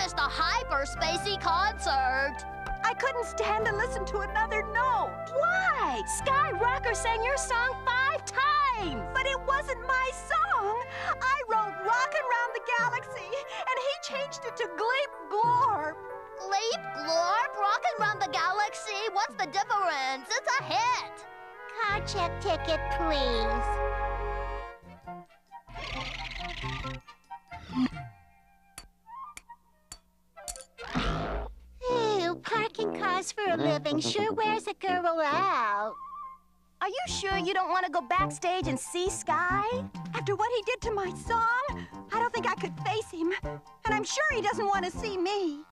missed the Hyperspacey concert. I couldn't stand to listen to another note. Why? Sky Rocker sang your song 5 times. But it wasn't my song. I wrote Rockin' Round the Galaxy, and he changed it to Gleep Glorp. Gleep Glorp, Rockin' Round the Galaxy. What's the difference? It's a hit. Car check ticket, please. Ew, parking cars for a living sure wears a girl out. Are you sure you don't want to go backstage and see Sky? After what he did to my song, I don't think I could face him. And I'm sure he doesn't want to see me.